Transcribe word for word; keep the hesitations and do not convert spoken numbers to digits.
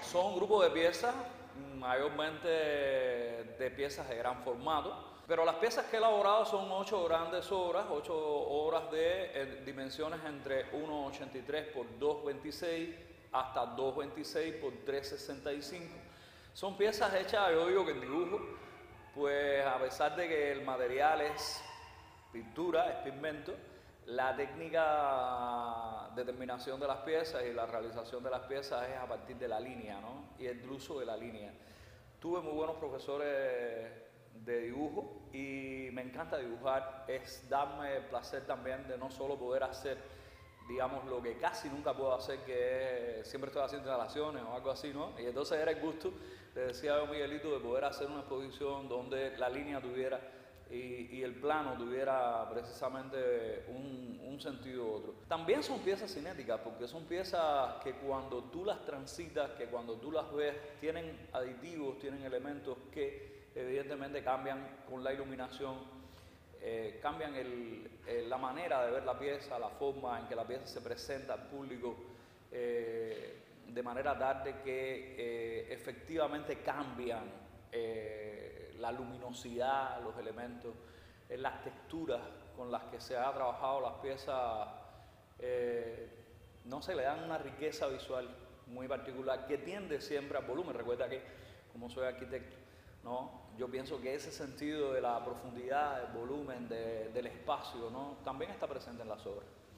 Son un grupo de piezas, mayormente de piezas de gran formato, pero las piezas que he elaborado son ocho grandes obras, ocho obras de eh, dimensiones entre uno ochenta y tres por dos veintiséis hasta dos veintiséis por tres sesenta y cinco. Son piezas hechas, yo digo que en dibujo, pues a pesar de que el material es pintura, es pigmento, la técnica de terminación de las piezas y la realización de las piezas es a partir de la línea, ¿no? Y el uso de la línea. Tuve muy buenos profesores de dibujo y me encanta dibujar. Es darme el placer también de no solo poder hacer, digamos, lo que casi nunca puedo hacer, que es, siempre estoy haciendo instalaciones o algo así, ¿no? Y entonces era el gusto, le decía yo a Miguelito, de poder hacer una exposición donde la línea tuviera y, y el plano tuviera precisamente un, un sentido u otro. También son piezas cinéticas, porque son piezas que cuando tú las transitas, que cuando tú las ves, tienen aditivos, tienen elementos que evidentemente cambian con la iluminación, eh, cambian el, eh, la manera de ver la pieza, la forma en que la pieza se presenta al público, eh, de manera tal de que eh, efectivamente cambian eh, la luminosidad, los elementos, eh, las texturas con las que se ha trabajado las piezas, eh, no sé, le dan una riqueza visual muy particular que tiende siempre al volumen. Recuerda que, como soy arquitecto, ¿no? Yo pienso que ese sentido de la profundidad, del volumen, de, del espacio, ¿no? También está presente en las obras.